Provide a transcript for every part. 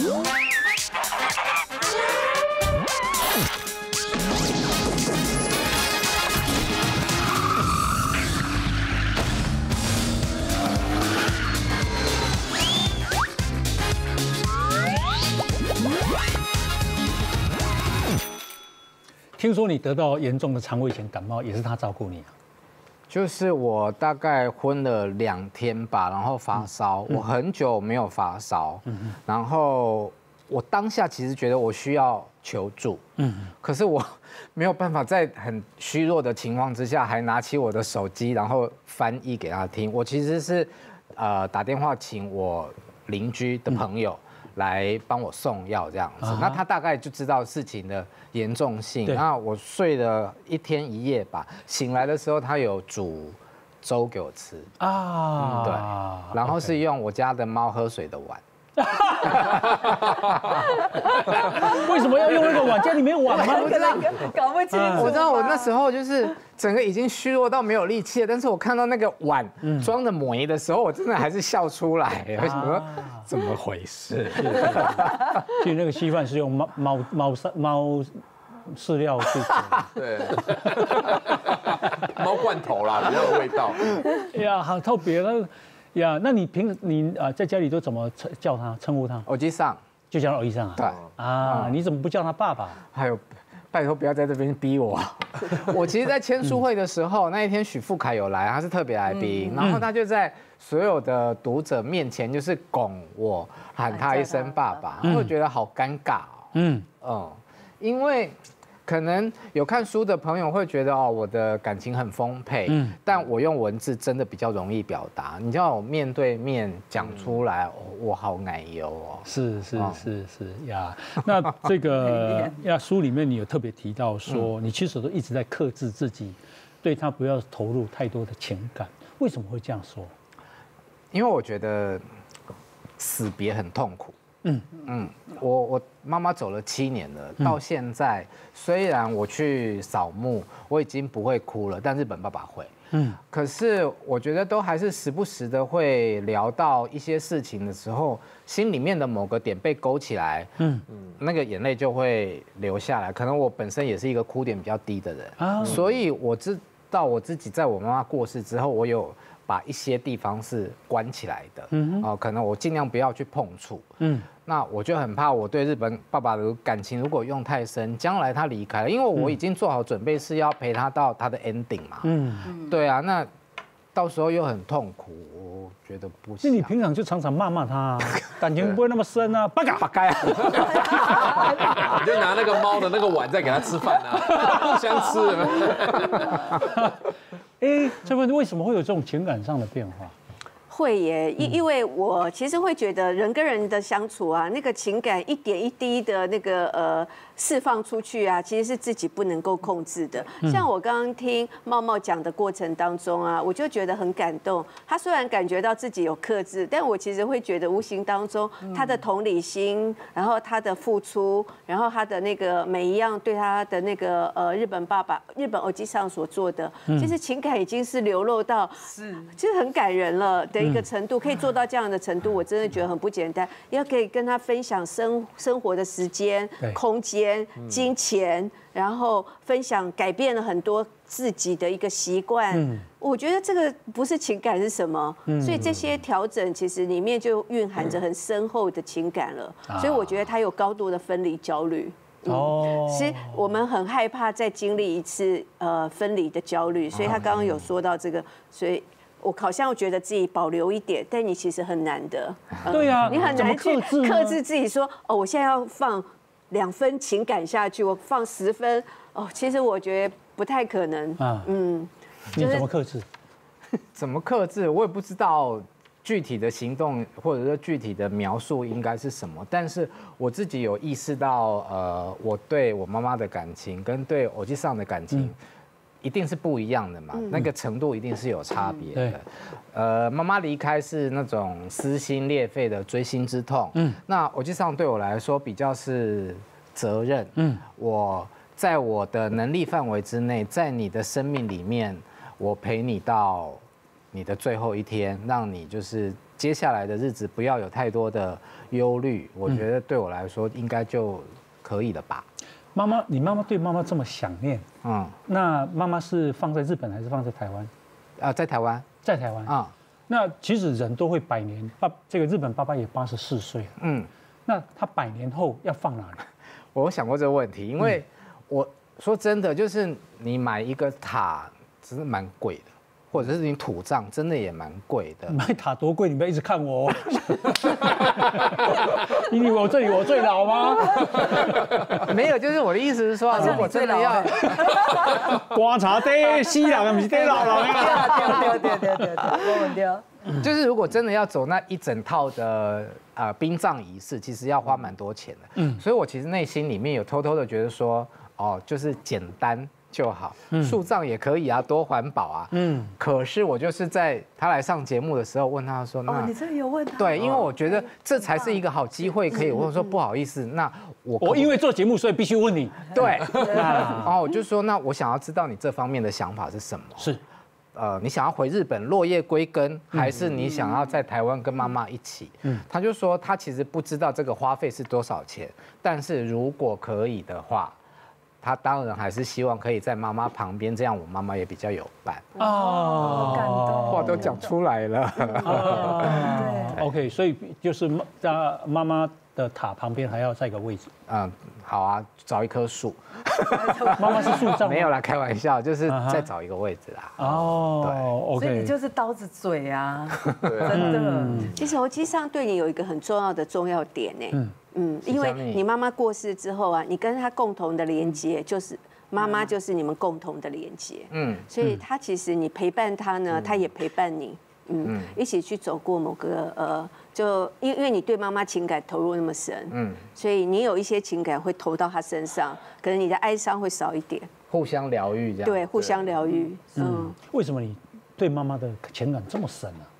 听说你得到严重的肠胃炎感冒，也是他照顾你啊？ 就是我大概昏了2天吧，然后发烧，我很久没有发烧，然后我当下其实觉得我需要求助，可是我没有办法在很虚弱的情况之下，还拿起我的手机，然后翻译给他听。我其实是打电话请我邻居的朋友来帮我送药这样子，那他大概就知道事情的严重性。那我睡了1天1夜吧，醒来的时候他有煮粥给我吃啊，对，然后是用我家的猫喝水的碗。 为什么要用那个碗？家里没有碗吗？ 搞不清楚。 我知道我那时候就是整个已经虚弱到没有力气了，但是我看到那个碗装的馍的时候，我真的还是笑出来。为什么？怎么回事？ 其实那个稀饭是用猫饲料去煮， 对，猫罐头啦，比较有味道。 呀，好特别了呀！那你在家里都怎么称呼他？ 偶机上就叫偶机上啊？ 对啊，你怎么不叫他爸爸？ 还有，拜托不要在这边逼我。我其实，在签书会的时候，那一天许富凯有来，他是特别来宾，然后他就在所有的读者面前，就是拱我，喊他一声爸爸，我觉得好尴尬哦。因为可能有看书的朋友会觉得我的感情很丰沛，但我用文字真的比较容易表达。你叫我面对面讲出来，我好奶油哦。 是呀，那这个书里面你有特别提到说，你其实都一直在克制自己，对他不要投入太多的情感。为什么会这样说？ 因为我觉得死别很痛苦。我妈妈走了7年了，到现在虽然我去扫墓，我已经不会哭了，但日本爸爸会。可是我觉得都还是时不时的会聊到一些事情的时候，心里面的某个点被勾起来，那个眼泪就会流下来。可能我本身也是一个哭点比较低的人，所以我知道我自己在我妈妈过世之后，我有把一些地方是关起来的，可能我尽量不要去碰触。那我就很怕我对日本爸爸的感情如果用太深，将来他离开了，因为我已经做好准备是要陪他到他的 ending 嘛。对啊，那到时候又很痛苦，我觉得不行。 那你平常就常常骂他，感情不会那么深啊，八嘎啊！ 你就拿那个猫的那个碗再给他吃饭啊，互相吃。 这问为什么会有这种情感上的变化？ 会耶，因为我其实会觉得人跟人的相处啊，那个情感一点一滴的那个释放出去啊，其实是自己不能够控制的。像我刚刚听茂茂讲的过程当中啊，我就觉得很感动。他虽然感觉到自己有克制，但我其实会觉得无形当中他的同理心，然后他的付出，然后他的那个每一样对他的那个日本偶机上所做的，其实情感已经是流露到其实很感人了的一个程度，可以做到这样的程度，我真的觉得很不简单。要可以跟他分享生活的时间、空间、金钱，然后分享改变了很多自己的一个习惯。我觉得这个不是情感是什么？所以这些调整其实里面就蕴含着很深厚的情感了。所以我觉得他有高度的分离焦虑。其实我们很害怕再经历一次分离的焦虑，所以他刚刚有说到这个，所以我好像觉得自己保留一点，但你其实很难的。 对呀， 你很难去克制自己说，我现在要放2分情感下去，我放10分，其实我觉得不太可能。 你怎么克制？ 怎么克制？我也不知道。具体的行动或者说具体的描述应该是什么？但是我自己有意识到，我对我妈妈的感情跟对偶机上的感情，一定是不一样的嘛，那个程度一定是有差别的。妈妈离开是那种撕心裂肺的锥心之痛，那偶机上对我来说比较是责任，我在我的能力范围之内，在你的生命里面，我陪你到你的最后一天，让你就是接下来的日子不要有太多的忧虑，我觉得对我来说应该就可以了吧。 妈妈，你妈妈对妈妈这么想念，那妈妈是放在日本还是放在台湾？ 在台湾， 在台湾啊。那其实人都会100年，这个日本爸爸也84岁了，那他100年后要放哪里？ 我有想过这个问题，因为我说真的，就是你买一个塔，真的蛮贵的。或者是你土葬真的也蛮贵的， 买塔多贵？你不要一直看我，你以为我这里我最老吗？ 没有，就是我的意思是说，如果真的要观察第西人，不是第老人啊。 对，就是如果真的要走那一整套的殡葬仪式，其实要花蛮多钱的。所以我其实内心里面有偷偷的觉得说，哦，就是简单就好，树葬也可以啊，多环保啊。可是我就是在他来上节目的时候问他说， 那你这有问他？ 对，因为我觉得这才是一个好机会，可以问说不好意思，那我因为做节目所以必须问你。 对，然后我就说，那我想要知道你这方面的想法是什么？ 是， 你想要回日本落叶归根，还是你想要在台湾跟妈妈一起？他就说他其实不知道这个花费是多少钱，但是如果可以的话。他当然还是希望可以在妈妈旁边，这样我妈妈也比较有伴。 哦，感动， 话都讲出来了。 对 ，OK， 所以就是在妈妈的塔旁边还要再一个位置。 好啊，找一棵树。 妈妈是树葬？ 没有啦，开玩笑，就是再找一个位置啦。 哦，对 ，OK。 所以你就是刀子嘴啊，真的。 其实侯基上对你有一个很重要的重要点呢。因为你妈妈过世之后啊，你跟她共同的连接就是妈妈，就是你们共同的连接。所以她其实你陪伴她呢，她也陪伴你。一起去走过某个就因为你对妈妈情感投入那么深，所以你有一些情感会投到她身上，可能你的哀伤会少一点， 互相疗愈这样。 对，互相疗愈。 为什么你对妈妈的情感这么深呢？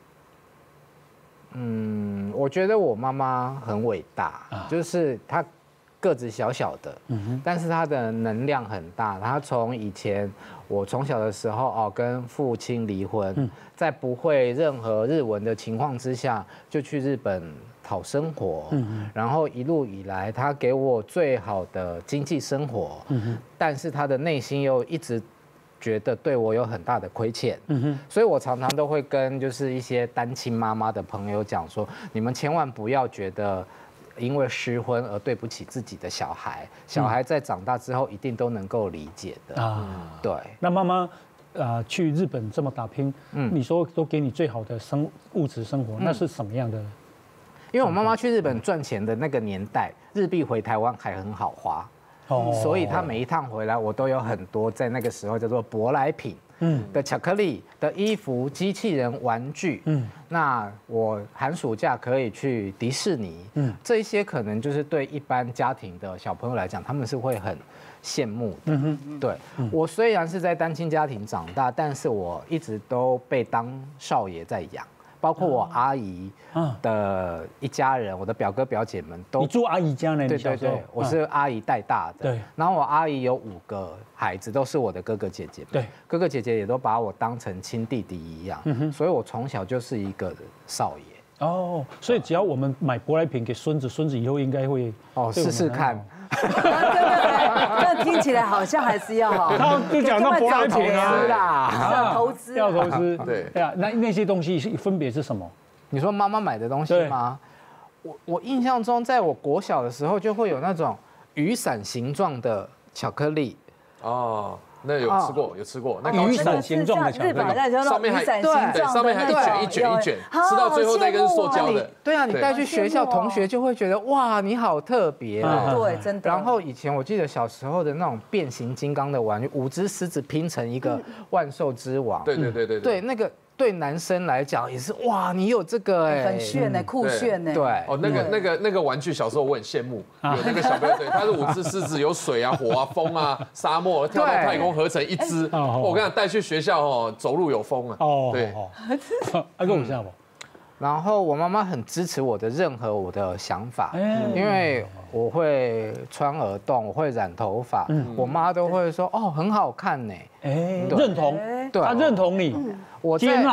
我觉得我妈妈很伟大，就是她个子小小的，但是她的能量很大。她从以前我从小的时候跟父亲离婚，在不会任何日文的情况之下，就去日本讨生活，然后一路以来，她给我最好的经济生活，但是她的内心又一直觉得对我有很大的亏欠，所以我常常都会跟就是一些单亲妈妈的朋友讲说，你们千万不要觉得因为失婚而对不起自己的小孩，小孩在长大之后一定都能够理解的。对。 那妈妈去日本这么打拼，你说都给你最好的物质生活，那是什么样的？ 因为我妈妈去日本赚钱的那个年代，日币回台湾还很好花。所以他每一趟回来，我都有很多在那个时候叫做舶来品的巧克力、的衣服、机器人、玩具。那我寒暑假可以去迪士尼。这一些可能就是对一般家庭的小朋友来讲，他们是会很羡慕的。对，我虽然是在单亲家庭长大，但是我一直都被当少爷在养。包括我阿姨的一家人，我的表哥表姐们都。 你住阿姨家呢？ 对，我是阿姨带大的。对。然后我阿姨有5个孩子，都是我的哥哥姐姐。对。哥哥姐姐也都把我当成亲弟弟一样，所以我从小就是一个少爷。 哦，所以只要我们买舶来品给孙子，孙子以后应该会试试看。 这听起来好像还是要好。 他就讲到舶来品啊，投资， 要投资。对啊，那些东西分别是什么？ 你说妈妈买的东西吗？我印象中，在我国小的时候就会有那种雨伞形状的巧克力。 那有吃过，那雨伞形状的巧克力， 上面还一卷一卷一卷，吃到最后那根是塑胶的。 对啊，你带去学校，同学就会觉得哇，你好特别。 对，真的。 然后以前我记得小时候的那种变形金刚的玩具，5只狮子拼成一个万兽之王。对，那个。对男生来讲也是哇，你有这个很炫酷炫对， 那个玩具小时候我很羡慕，有那个小朋友，对，他是5只狮子，有水啊、火啊、风啊、沙漠，跳到太空合成一只。我跟你讲，带去学校走路有风啊。对， 跟我下吧。 然后我妈妈很支持我的任何我的想法，因为我会穿耳洞，我会染头发，我妈都会说很好看呢。 认同，她认同你， 我接纳。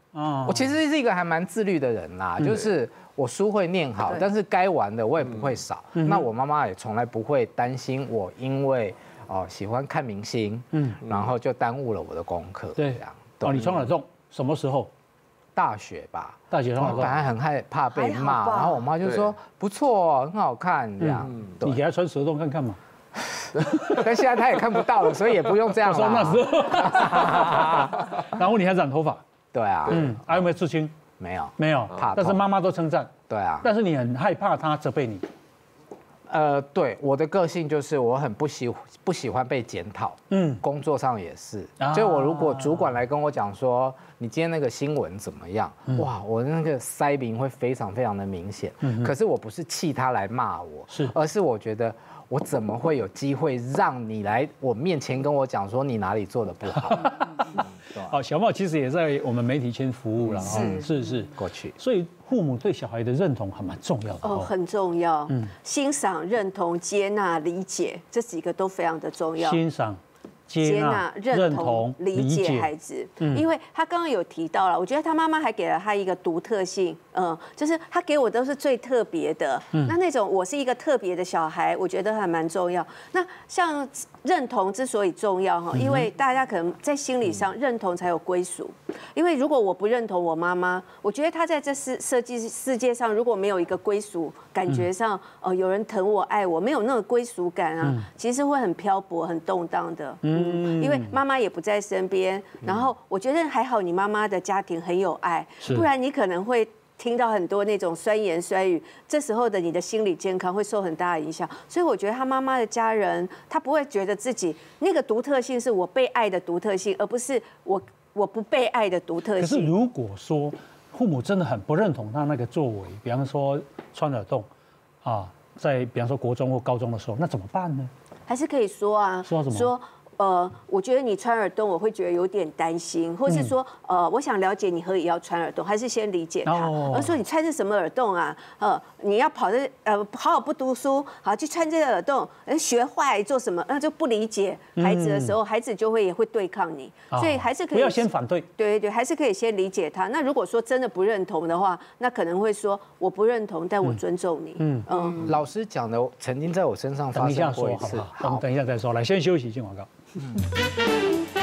我其实是一个还蛮自律的人啦，就是我书会念好，但是该玩的我也不会少。那我妈妈也从来不会担心我因为喜欢看明星，然后就耽误了我的功课。 对，你穿耳洞什么时候？ 大学吧， 大学穿耳洞， 本来很害怕被骂，然后我妈就说不错，很好看这样。 你给她穿蛇洞看看嘛。 但现在她也看不到了，所以也不用这样了。 那时候，然后你还染头发。 对啊， 还有没有刺青？ 没有，怕。 但是妈妈都称赞。 对啊。但是你很害怕她责备你。 对，我的个性就是我很不喜欢被检讨。工作上也是。所以我如果主管来跟我讲说你今天那个新闻怎么样，哇，我那个腮名会非常非常的明显。可是我不是气他来骂我，而是我觉得我怎么会有机会让你来我面前跟我讲说你哪里做的不好？ 好，小茂其实也在我们媒体圈服务了，是过去， 所以父母对小孩的认同还蛮重要的哦，很重要。欣赏、认同、接纳、理解这几个都非常的重要。 欣赏、接纳、认同、 理解孩子，因为他刚刚有提到了，我觉得他妈妈还给了他一个独特性，就是他给我都是最特别的，那种我是一个特别的小孩，我觉得还蛮重要。那像认同之所以重要哈，因为大家可能在心理上认同才有归属，因为如果我不认同我妈妈，我觉得她在这世界上如果没有一个归属，感觉上有人疼我爱我，没有那个归属感啊，其实会很漂泊、很动荡的。因为妈妈也不在身边，然后我觉得还好，你妈妈的家庭很有爱，不然你可能会听到很多那种酸言酸语，这时候的你的心理健康会受很大的影响。所以我觉得他妈妈的家人，他不会觉得自己那个独特性是我被爱的独特性，而不是我不被爱的独特性。 可是如果说父母真的很不认同他那个作为，比方说穿耳洞啊，在比方说国中或高中的时候，那怎么办呢？ 还是可以说啊， 说什么？ 我觉得你穿耳洞，我会觉得有点担心，或是说，我想了解你何以要穿耳洞，还是先理解他，而说你穿是什么耳洞啊？你要好好不读书，好去穿这个耳洞，学坏做什么？那就不理解孩子的时候，孩子也会对抗你，所以还是可以不要先反对， 对，还是可以先理解他。那如果说真的不认同的话，那可能会说我不认同，但我尊重你。 老师讲的曾经在我身上发生过一次， 我们等一下再说，来先休息，进广告。